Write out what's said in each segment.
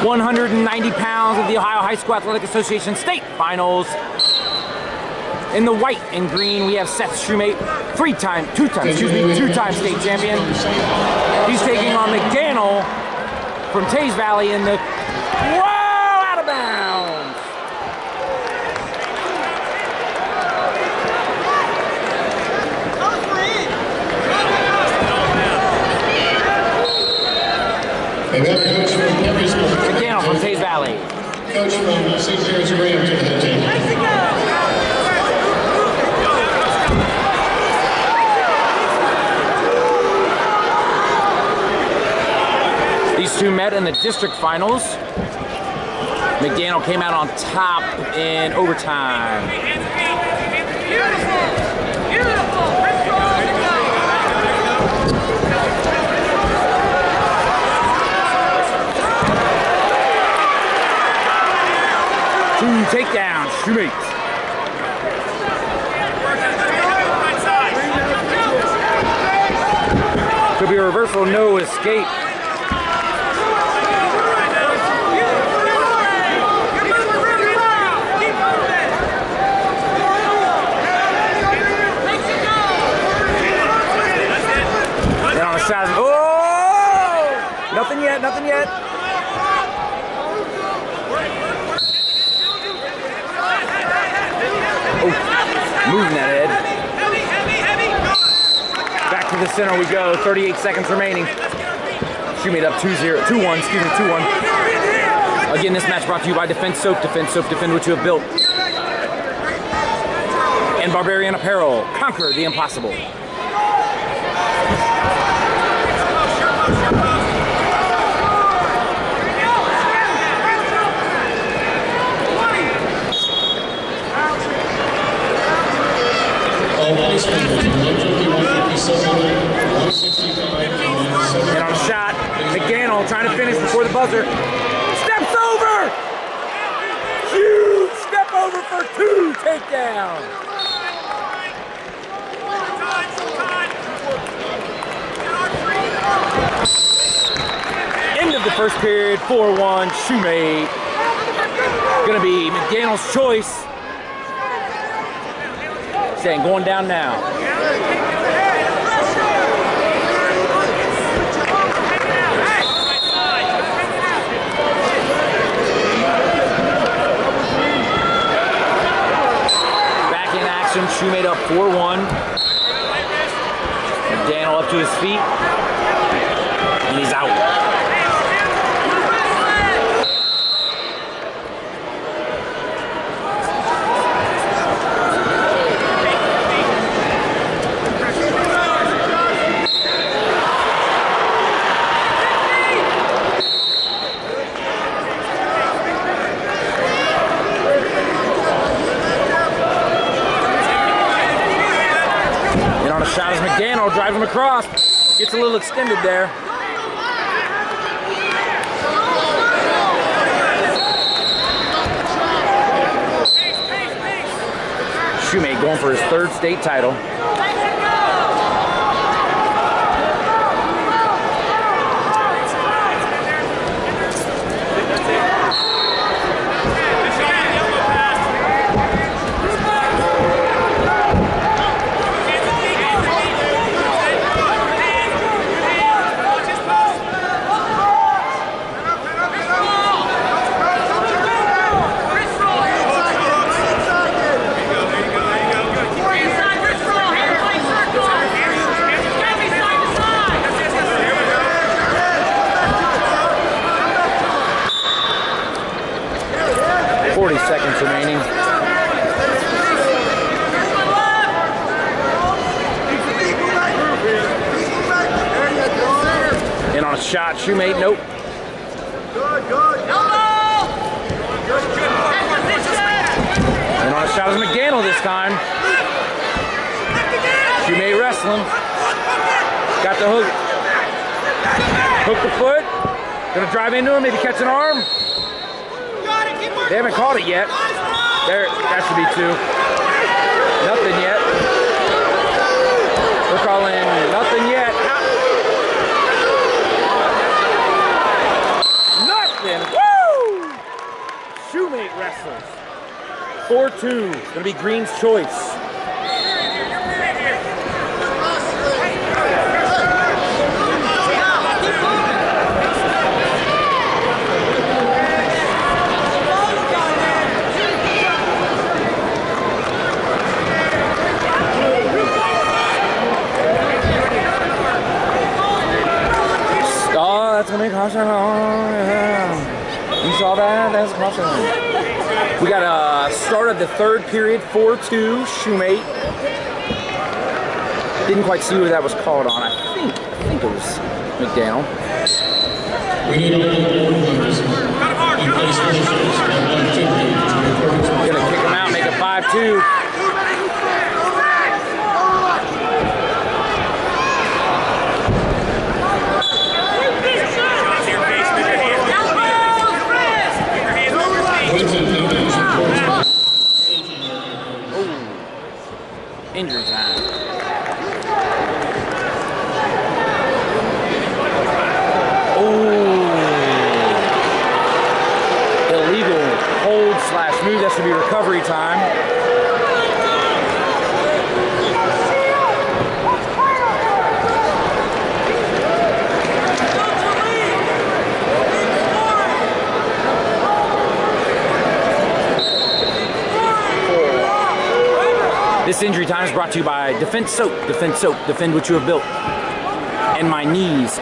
190 pounds of the Ohio High School Athletic Association State Finals. In the white and green, we have Seth Shoemate, two-time state champion. He's taking on McDaniel from Teays Valley in the, whoa, out of bounds. McDaniel from Teays Valley. Coach from St. Jared's Graham to the head table. These two met in the district finals. McDaniel came out on top in overtime. Two takedowns, Shoemate. Could be a reversal, no escape. Oh! Nothing yet, nothing yet. Oh, moving that head. Back to the center we go, 38 seconds remaining. Shoemate up 2-1, excuse me, 2-1. Again, this match brought to you by Defense Soap, defend what you have built. And Barbarian Apparel, conquer the impossible. And on a shot, McDaniel trying to finish before the buzzer. Steps over! Huge step over for two takedowns. End of the first period, 4-1, Shoemate. Gonna be McDaniel's choice. Saying going down now. Back in action, Shoemate up 4-1. McDaniel up to his feet. And he's out. Shot as McDaniel drives him across. Gets a little extended there. Shoemate going for his third state title. Seconds remaining. And on a shot, Shoemate, nope. And on a shot is McDaniel this time. Shoemate wrestling. Got the hook. Hook the foot. Gonna drive into him, maybe catch an arm. They haven't called it yet. There, that should be two. Nothing yet. We're calling nothing yet. Nothing. Woo! 4-2. It's going to be Green's choice. That's gonna be caution. You saw that? That's caution. We got a start of the third period, 4-2, Shoemate. Didn't quite see what that was called on. I think it was McDaniel. Gonna kick him out, make it 5-2. Injury time. Illegal hold/move. That should be recovery time. This injury time is brought to you by Defense Soap. Defense Soap. Defend what you have built. And my knees.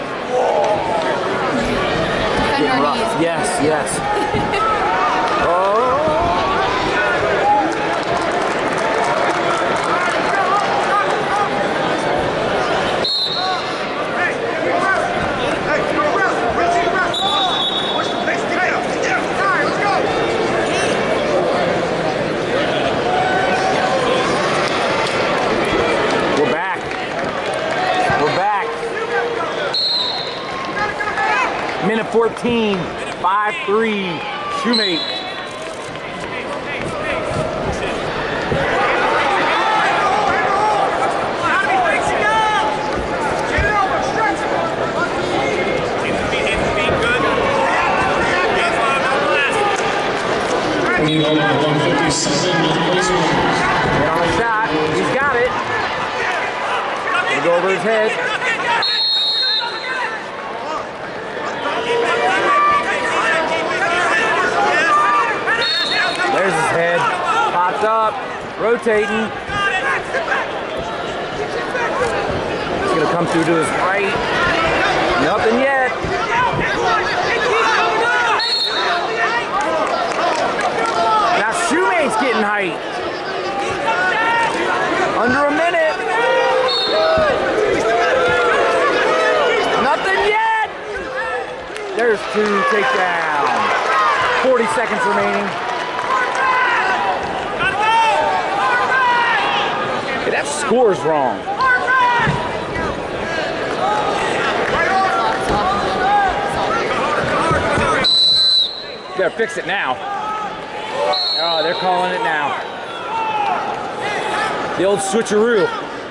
Defend our knees. Yes, yes. Minute 14, 5-3, Shoemate. We go to 157 with place orders. Get on the shot. He's got it. Gonna go over his head. There's his head. Popped up. Rotating. He's gonna come through to his right. Nothing yet. Now Shoemate's getting height. Under a minute. Nothing yet. There's 2 takedown. 40 seconds remaining. Hey, that score's wrong. You gotta fix it now. Oh, they're calling it now. The old switcheroo.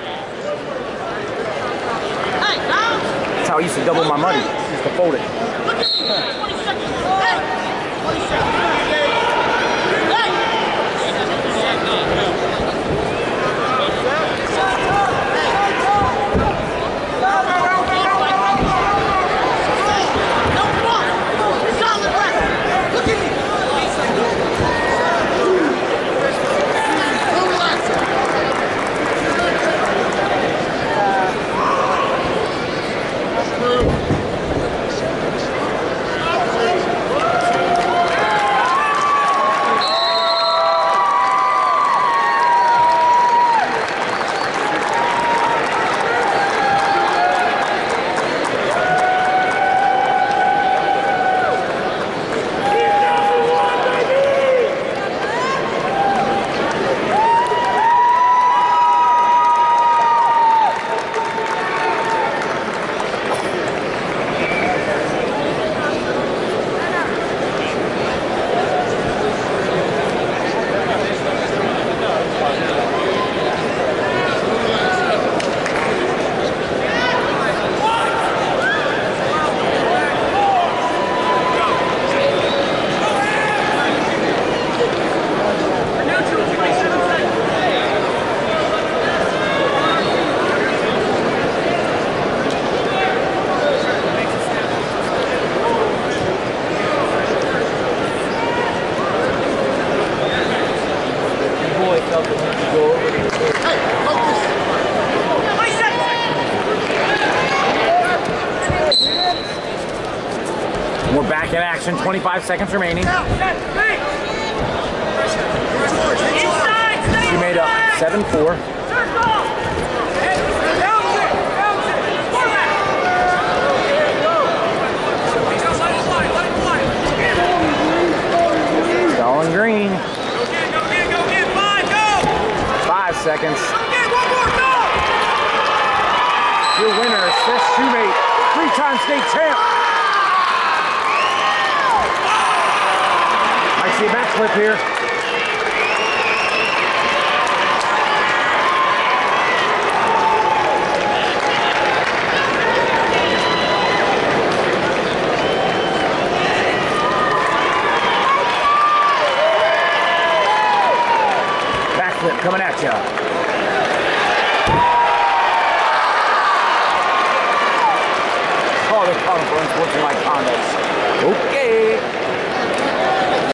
That's how I used to double my money. I used to fold it. We're back in action, 25 seconds remaining. She made up 7-4. Stalling Green. 5 seconds. Your winner, Seth Shoemate, 3-time state champ. I see a backflip here. Backflip coming at you.